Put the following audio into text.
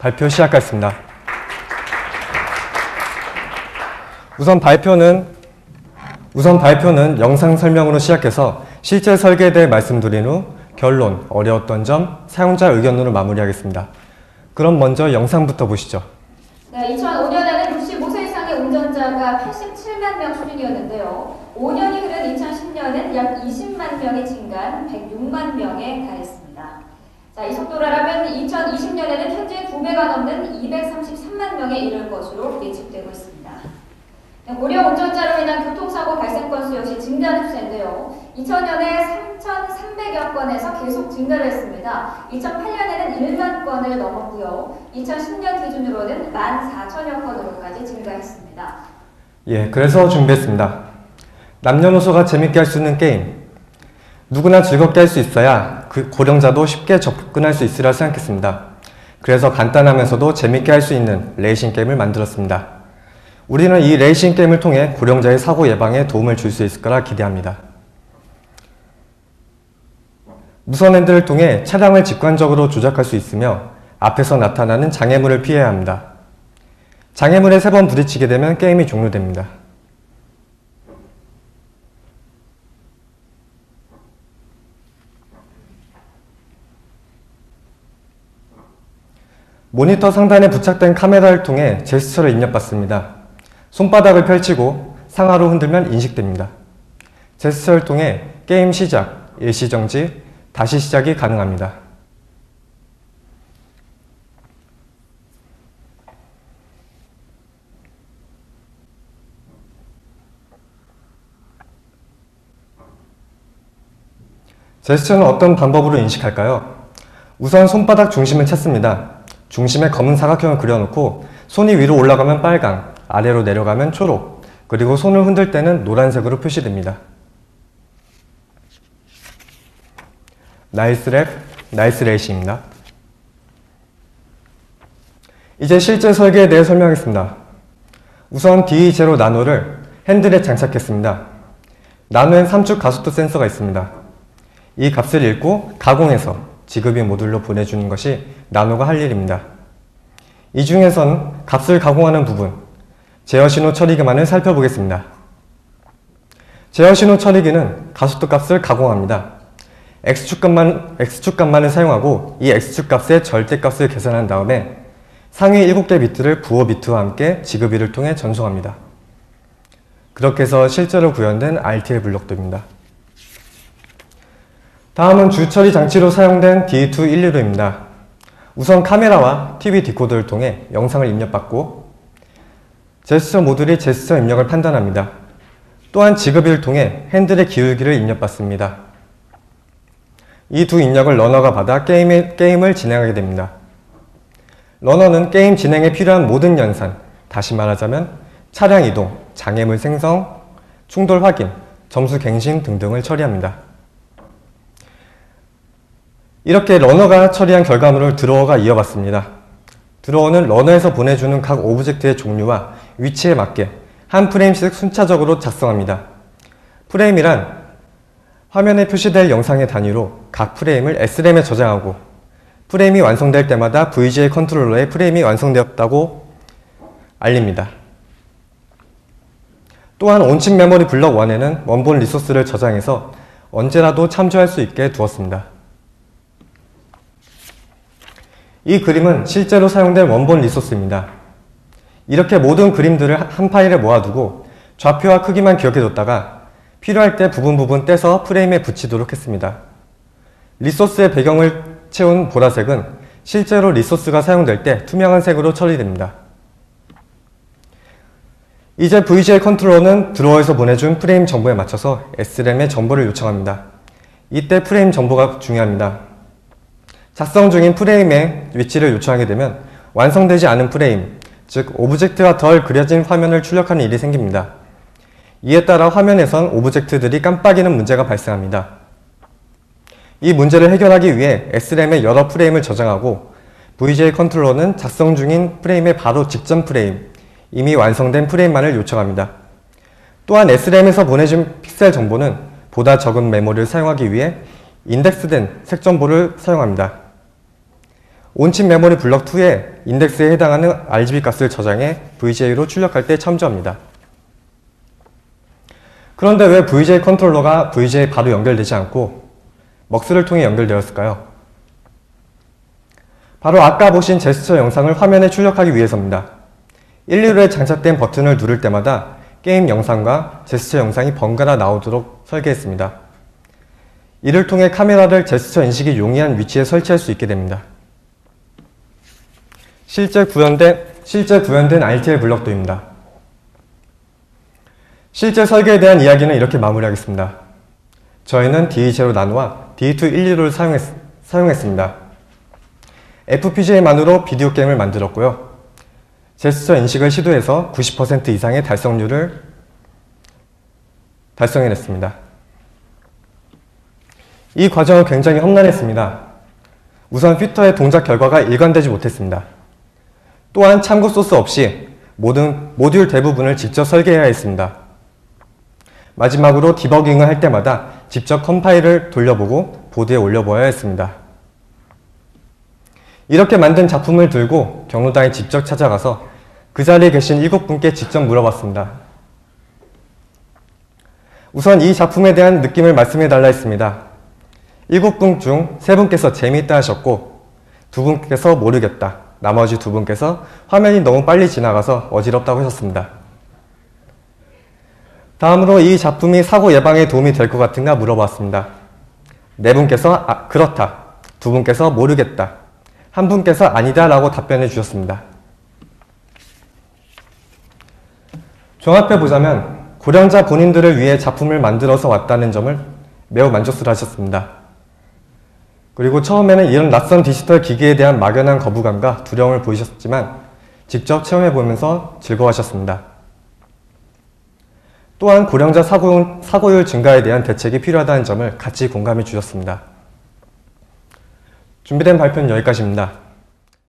발표 시작하겠습니다. 우선 발표는 영상 설명으로 시작해서 실제 설계에 대해 말씀드린 후 결론, 어려웠던 점, 사용자 의견으로 마무리하겠습니다. 그럼 먼저 영상부터 보시죠. 네, 2005년에는 65세 이상의 운전자가 87만 명 수준이었는데요. 5년이 흐른 2010년은 약 20만 명이 증가한 106만 명에 달했습니다. 자, 이 속도라면 2020년에는 현재 2배가 넘는 233만 명에 이를 것으로 예측되고 있습니다. 고령 운전자로 인한 교통사고 발생 건수 역시 증가하는 추세인데요. 2000년에 3,300여 건에서 계속 증가를 했습니다. 2008년에는 1만 건을 넘었고요. 2010년 기준으로는 14,000여 건으로까지 증가했습니다. 예, 그래서 준비했습니다. 남녀노소가 재밌게 할 수 있는 게임. 누구나 즐겁게 할 수 있어야 그 고령자도 쉽게 접근할 수 있으리라 생각했습니다. 그래서 간단하면서도 재밌게 할 수 있는 레이싱 게임을 만들었습니다. 우리는 이 레이싱 게임을 통해 고령자의 사고 예방에 도움을 줄 수 있을 거라 기대합니다. 무선 핸들을 통해 차량을 직관적으로 조작할 수 있으며 앞에서 나타나는 장애물을 피해야 합니다. 장애물에 3번 부딪히게 되면 게임이 종료됩니다. 모니터 상단에 부착된 카메라를 통해 제스처를 입력받습니다. 손바닥을 펼치고 상하로 흔들면 인식됩니다. 제스처를 통해 게임 시작, 일시정지, 다시 시작이 가능합니다. 제스처는 어떤 방법으로 인식할까요? 우선 손바닥 중심을 찾습니다. 중심에 검은 사각형을 그려놓고 손이 위로 올라가면 빨강, 아래로 내려가면 초록, 그리고 손을 흔들 때는 노란색으로 표시됩니다. 나이스 랩, 나이스 레이싱입니다. 이제 실제 설계에 대해 설명하겠습니다. 우선 D0 나노를 핸들에 장착했습니다. 나노엔 3축 가속도 센서가 있습니다. 이 값을 읽고 가공해서 지급이 모듈로 보내주는 것이 나노가 할 일입니다. 이 중에선 값을 가공하는 부분, 제어신호 처리기만을 살펴보겠습니다. 제어신호 처리기는 가속도 값을 가공합니다. X축값만을 사용하고 이 X축값의 절대값을 계산한 다음에 상위 7개 비트를 부호 비트와 함께 지급일을 통해 전송합니다. 그렇게 해서 실제로 구현된 RTL 블록들입니다. 다음은 주처리 장치로 사용된 D212입니다. 우선 카메라와 TV 디코더를 통해 영상을 입력받고 제스처 모듈이 제스처 입력을 판단합니다. 또한 지급일을 통해 핸들의 기울기를 입력받습니다. 이 두 입력을 러너가 받아 게임을 진행하게 됩니다. 러너는 게임 진행에 필요한 모든 연산, 다시 말하자면 차량 이동, 장애물 생성, 충돌 확인, 점수 갱신 등등을 처리합니다. 이렇게 러너가 처리한 결과물을 드로어가 이어받습니다. 드로어는 러너에서 보내주는 각 오브젝트의 종류와 위치에 맞게 한 프레임씩 순차적으로 작성합니다. 프레임이란 화면에 표시될 영상의 단위로 각 프레임을 SRAM에 저장하고 프레임이 완성될 때마다 VGA 컨트롤러에 프레임이 완성되었다고 알립니다. 또한 온칩 메모리 블럭 1에는 원본 리소스를 저장해서 언제라도 참조할 수 있게 두었습니다. 이 그림은 실제로 사용된 원본 리소스입니다. 이렇게 모든 그림들을 한 파일에 모아두고 좌표와 크기만 기억해뒀다가 필요할 때 부분 떼서 프레임에 붙이도록 했습니다. 리소스의 배경을 채운 보라색은 실제로 리소스가 사용될 때 투명한 색으로 처리됩니다. 이제 VGA 컨트롤러는 드로어에서 보내준 프레임 정보에 맞춰서 SRAM에 정보를 요청합니다. 이때 프레임 정보가 중요합니다. 작성 중인 프레임의 위치를 요청하게 되면 완성되지 않은 프레임, 즉 오브젝트가 덜 그려진 화면을 출력하는 일이 생깁니다. 이에 따라 화면에선 오브젝트들이 깜빡이는 문제가 발생합니다. 이 문제를 해결하기 위해 SRAM에 여러 프레임을 저장하고 VGA 컨트롤러는 작성 중인 프레임의 바로 직전 프레임, 이미 완성된 프레임만을 요청합니다. 또한 SRAM에서 보내준 픽셀 정보는 보다 적은 메모리를 사용하기 위해 인덱스된 색 정보를 사용합니다. 온칩 메모리 블럭 2의 인덱스에 해당하는 RGB 값을 저장해 VGA로 출력할 때 참조합니다. 그런데 왜 VGA 컨트롤러가 VGA에 바로 연결되지 않고 먹스를 통해 연결되었을까요? 바로 아까 보신 제스처 영상을 화면에 출력하기 위해서입니다. 1, 2루에 장착된 버튼을 누를 때마다 게임 영상과 제스처 영상이 번갈아 나오도록 설계했습니다. 이를 통해 카메라를 제스처 인식이 용이한 위치에 설치할 수 있게 됩니다. 실제 구현된 RTL 블럭도입니다. 실제 설계에 대한 이야기는 이렇게 마무리하겠습니다. 저희는 D0 나노와 D2 1, 2루를 사용했습니다. FPGA만으로 비디오 게임을 만들었고요. 제스처 인식을 시도해서 90% 이상의 달성률을 달성해냈습니다. 이 과정은 굉장히 험난했습니다. 우선 휘터의 동작 결과가 일관되지 못했습니다. 또한 참고 소스 없이 모든 모듈 대부분을 직접 설계해야 했습니다. 마지막으로 디버깅을 할 때마다 직접 컴파일을 돌려보고 보드에 올려보아야 했습니다. 이렇게 만든 작품을 들고 경로당에 직접 찾아가서 그 자리에 계신 7분께 직접 물어봤습니다. 우선 이 작품에 대한 느낌을 말씀해달라 했습니다. 7분 중 3분께서 재미있다 하셨고 2분께서 모르겠다, 나머지 2분께서 화면이 너무 빨리 지나가서 어지럽다고 하셨습니다. 다음으로 이 작품이 사고 예방에 도움이 될 것 같은가 물어봤습니다. 4분께서 그렇다, 2분께서 모르겠다, 1분께서 아니다 라고 답변해 주셨습니다. 종합해보자면 고령자 본인들을 위해 작품을 만들어서 왔다는 점을 매우 만족스러워 하셨습니다. 그리고 처음에는 이런 낯선 디지털 기기에 대한 막연한 거부감과 두려움을 보이셨지만 직접 체험해보면서 즐거워하셨습니다. 또한 고령자 사고율 증가에 대한 대책이 필요하다는 점을 같이 공감해 주셨습니다. 준비된 발표는 여기까지입니다.